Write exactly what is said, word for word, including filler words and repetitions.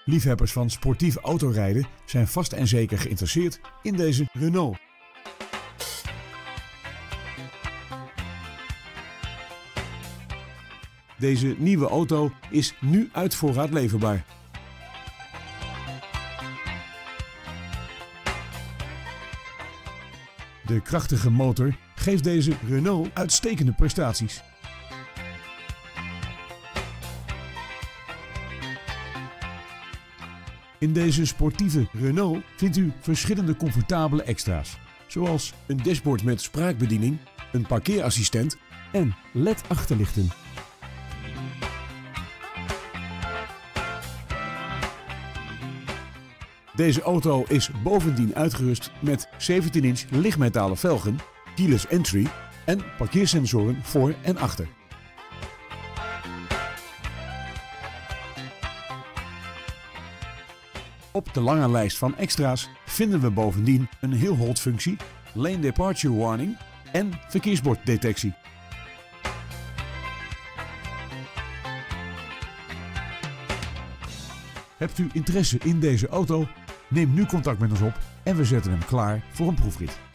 Liefhebbers van sportief autorijden zijn vast en zeker geïnteresseerd in deze Renault. Deze nieuwe auto is nu uit voorraad leverbaar. De krachtige motor geeft deze Renault uitstekende prestaties. In deze sportieve Renault vindt u verschillende comfortabele extra's, zoals een dashboard met spraakbediening, een parkeerassistent en L E D-achterlichten. Deze auto is bovendien uitgerust met zeventien inch lichtmetalen velgen, keyless entry en parkeersensoren voor en achter. Op de lange lijst van extra's vinden we bovendien een hill hold functie, lane departure warning en verkeersborddetectie. Hebt u interesse in deze auto? Neem nu contact met ons op en we zetten hem klaar voor een proefrit.